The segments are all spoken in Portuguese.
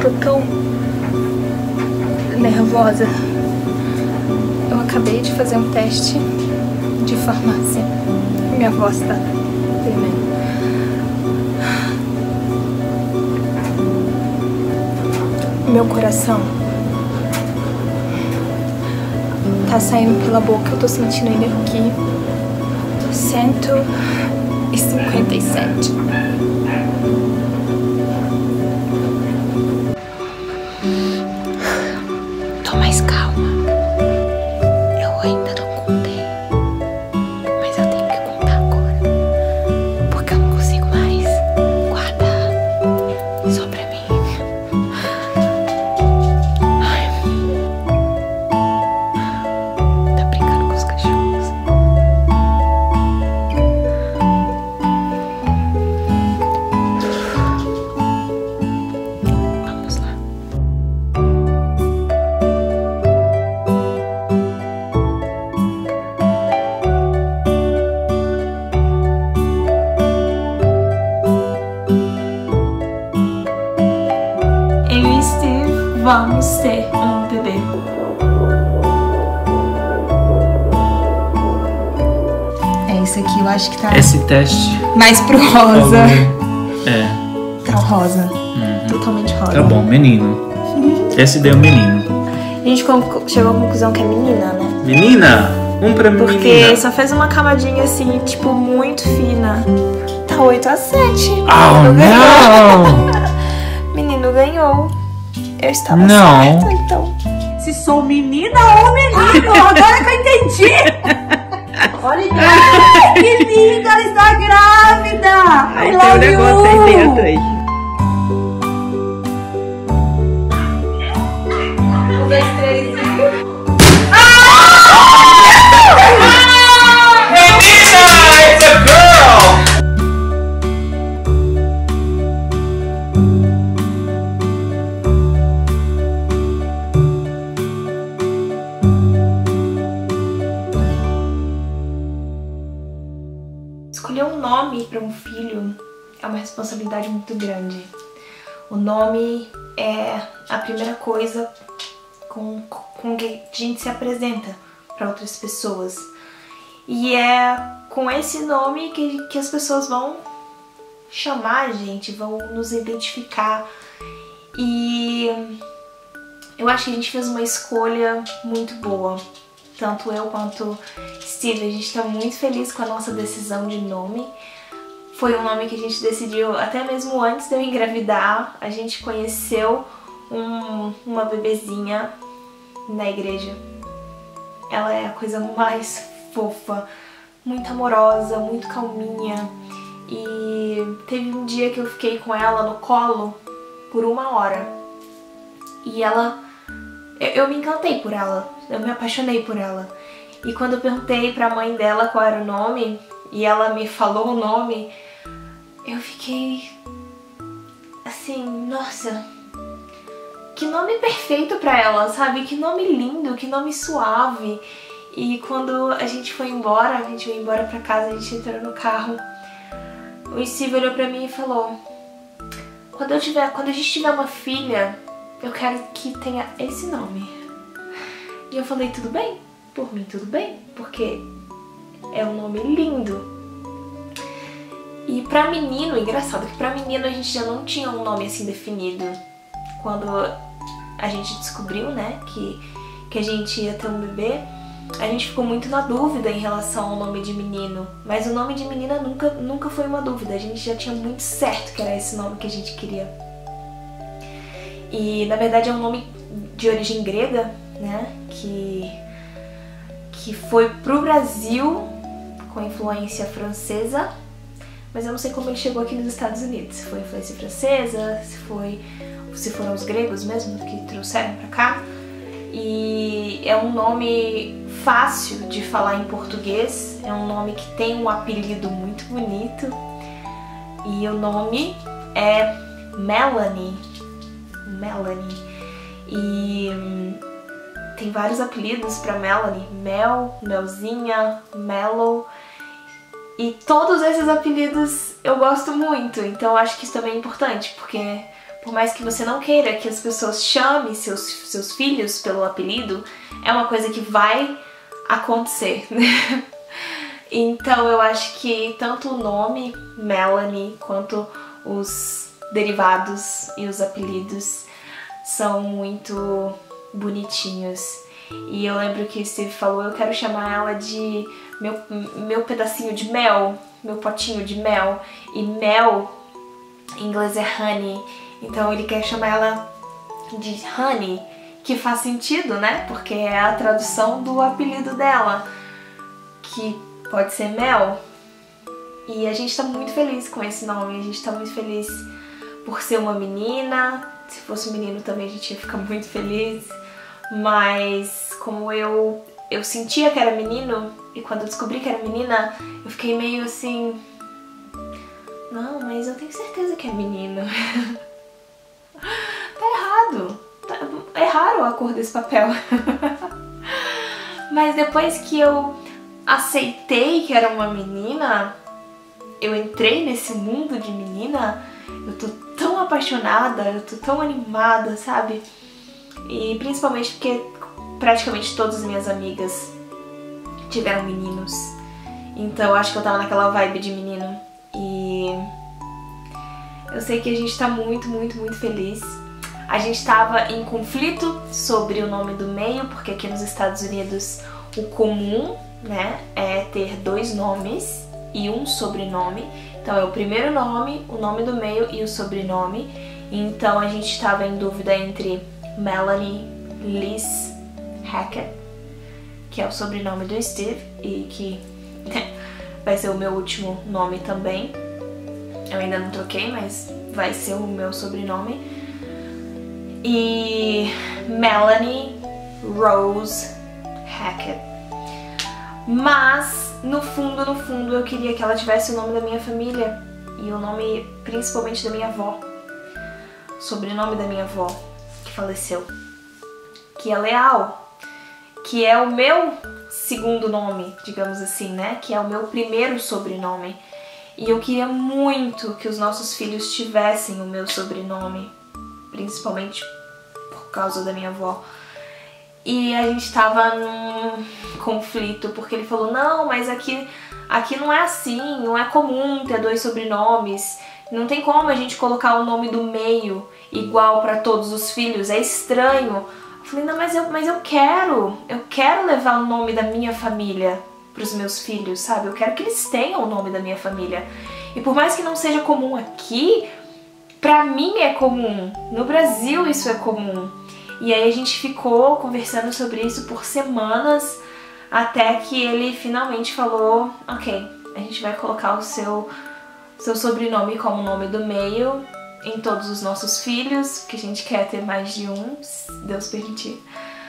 tô tão nervosa. Eu acabei de fazer um teste de farmácia. Minha voz tá tremendo. Meu coração tá saindo pela boca. Eu tô sentindo ele aqui. 157. Tô mais calma. Eu ainda não contei, mas eu tenho que contar agora, porque eu não consigo mais guardar só pra mim. Ai. Tá brincando com os cachorros. Vamos lá. Eu e Steve vamos ter um bebê. É isso aqui, eu acho que tá Esse teste. mais pro rosa. É. Tá o rosa. Totalmente rosa. Tá bom, menino. Esse deu menino. A gente chegou à conclusão que é menina, né? Menina? Um pra menina. Porque só fez uma camadinha assim, tipo, muito fina. Tá 8-7. Oh, não! Menino ganhou. Eu estava Não. certa, então. Se sou menina ou menino, agora que eu entendi. Olha, que linda, ela está grávida. Aí tem um negócio aí dentro aí. Um, dois, três e... Menina! It's a girl! Escolher um nome para um filho é uma responsabilidade muito grande. O nome é a primeira coisa com que a gente se apresenta para outras pessoas. E é com esse nome que as pessoas vão chamar a gente, vão nos identificar. E eu acho que a gente fez uma escolha muito boa. Tanto eu quanto Steve, a gente tá muito feliz com a nossa decisão de nome. Foi um nome que a gente decidiu até mesmo antes de eu engravidar. A gente conheceu uma bebezinha na igreja. Ela é a coisa mais fofa, muito amorosa, muito calminha. E teve um dia que eu fiquei com ela no colo por 1 hora. E eu me encantei por ela, eu me apaixonei por ela. E quando eu perguntei pra mãe dela qual era o nome, e ela me falou o nome, eu fiquei assim, nossa, que nome perfeito pra ela, sabe? Que nome lindo, que nome suave. E quando a gente foi embora, a gente veio embora pra casa, a gente entrou no carro, o Steve olhou pra mim e falou: quando a gente tiver uma filha, eu quero que tenha esse nome. E eu falei, tudo bem, por mim tudo bem, porque é um nome lindo. E pra menino, engraçado que pra menino a gente já não tinha um nome assim definido. Quando a gente descobriu, né, que a gente ia ter um bebê, a gente ficou muito na dúvida em relação ao nome de menino. Mas o nome de menina nunca foi uma dúvida, a gente já tinha muito certo que era esse nome que a gente queria. E na verdade é um nome de origem grega, né, que foi pro Brasil com influência francesa, mas eu não sei como ele chegou aqui nos Estados Unidos, se foi influência francesa, se foram os gregos mesmo que trouxeram pra cá. E é um nome fácil de falar em português, é um nome que tem um apelido muito bonito, e o nome é Melanie. E tem vários apelidos pra Melanie: Mel, Melzinha, Mellow. E todos esses apelidos eu gosto muito, então acho que isso também é importante, porque por mais que você não queira que as pessoas chamem seus filhos pelo apelido, é uma coisa que vai acontecer, né? Então eu acho que tanto o nome Melanie quanto os derivados e os apelidos são muito bonitinhos. E eu lembro que o Steve falou, eu quero chamar ela de meu pedacinho de mel, meu potinho de mel. E mel em inglês é honey, então ele quer chamar ela de Honey, que faz sentido, né? Porque é a tradução do apelido dela, que pode ser Mel. E a gente tá muito feliz com esse nome, a gente tá muito feliz por ser uma menina. Se fosse um menino também a gente ia ficar muito feliz. Mas como eu sentia que era menino, e quando eu descobri que era menina, eu fiquei meio assim... Não, mas eu tenho certeza que é menino. Tá errado. Erraram a cor desse papel. Mas depois que eu aceitei que era uma menina, eu entrei nesse mundo de menina, eu tô tão apaixonada, eu tô tão animada, sabe? E principalmente porque praticamente todas as minhas amigas tiveram meninos. Então eu acho que eu tava naquela vibe de menino. E eu sei que a gente tá muito, muito, muito feliz. A gente tava em conflito sobre o nome do meio, porque aqui nos Estados Unidos o comum, né, é ter 2 nomes e um sobrenome. Então é o primeiro nome, o nome do meio e o sobrenome. Então a gente tava em dúvida entre Melanie Liz Hackett, que é o sobrenome do Steve e que vai ser o meu último nome também. Eu ainda não troquei, mas vai ser o meu sobrenome. E Melanie Rose Hackett. Mas no fundo eu queria que ela tivesse o nome da minha família e o nome principalmente da minha avó, sobrenome da minha avó que faleceu, que é Leal, que é o meu segundo nome, digamos assim, né? Que é o meu primeiro sobrenome. E eu queria muito que os nossos filhos tivessem o meu sobrenome, principalmente por causa da minha avó. E a gente tava num conflito, porque ele falou, não, mas aqui não é assim, não é comum ter 2 sobrenomes, não tem como a gente colocar o nome do meio igual para todos os filhos, é estranho. Eu falei, não, mas eu quero levar o nome da minha família pros meus filhos, sabe? Eu quero que eles tenham o nome da minha família. E por mais que não seja comum aqui, pra mim é comum. No Brasil isso é comum. E aí a gente ficou conversando sobre isso por semanas, até que ele finalmente falou, ok, a gente vai colocar o seu sobrenome como nome do meio em todos os nossos filhos, que a gente quer ter mais de um, se Deus permitir.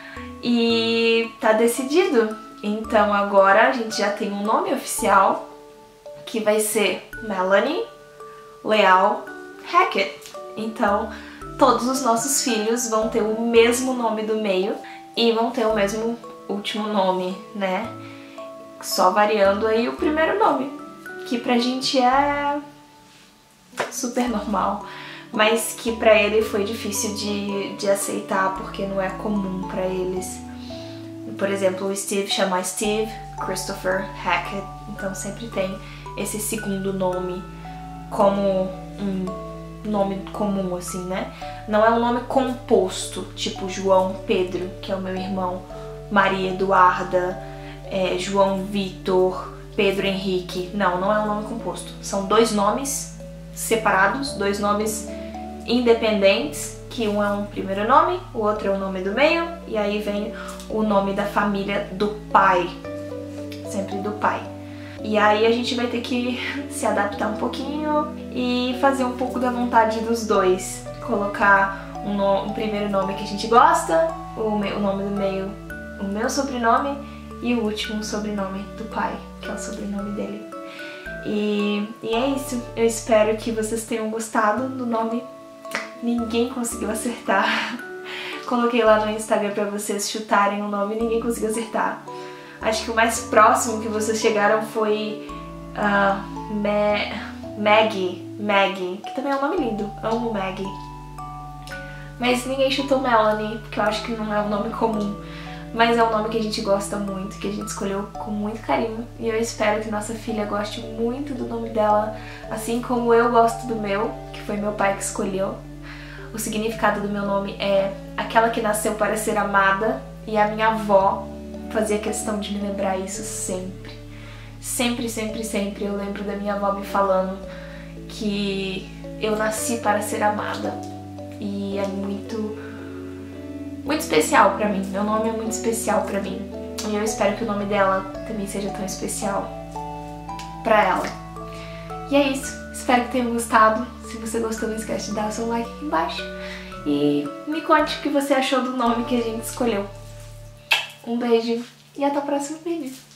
E tá decidido. Então agora a gente já tem um nome oficial, que vai ser Melanie Leal Hackett. Então todos os nossos filhos vão ter o mesmo nome do meio e vão ter o mesmo último nome, né? Só variando aí o primeiro nome, que pra gente é super normal, mas que pra ele foi difícil de aceitar, porque não é comum pra eles. Por exemplo, o Steve chama Steve Christopher Hackett, então sempre tem esse segundo nome como um nome comum, assim, né? Não é um nome composto, tipo João Pedro, que é o meu irmão, Maria Eduarda, João Vitor, Pedro Henrique. Não é um nome composto. São 2 nomes separados, 2 nomes independentes, que um é um primeiro nome, o outro é o nome do meio, e aí vem o nome da família do pai, sempre do pai. E aí a gente vai ter que se adaptar um pouquinho e fazer um pouco da vontade dos dois. Colocar um primeiro nome que a gente gosta, o nome do meio, o meu sobrenome, e o último sobrenome do pai, que é o sobrenome dele. E é isso. Eu espero que vocês tenham gostado do nome. Ninguém conseguiu acertar. Coloquei lá no Instagram pra vocês chutarem o nome e ninguém conseguiu acertar. Acho que o mais próximo que vocês chegaram foi Maggie, que também é um nome lindo. Amo Maggie. Mas ninguém chutou Melanie, porque eu acho que não é um nome comum. Mas é um nome que a gente gosta muito, que a gente escolheu com muito carinho. E eu espero que nossa filha goste muito do nome dela, assim como eu gosto do meu, que foi meu pai que escolheu. O significado do meu nome é aquela que nasceu para ser amada, e a minha avó fazia questão de me lembrar isso sempre. Sempre, sempre, sempre eu lembro da minha avó me falando que eu nasci para ser amada. E é muito especial pra mim. Meu nome é muito especial pra mim. E eu espero que o nome dela também seja tão especial pra ela. E é isso. Espero que tenham gostado. Se você gostou, não esquece de dar o seu like aqui embaixo. E me conte o que você achou do nome que a gente escolheu. Um beijo e até o próximo vídeo.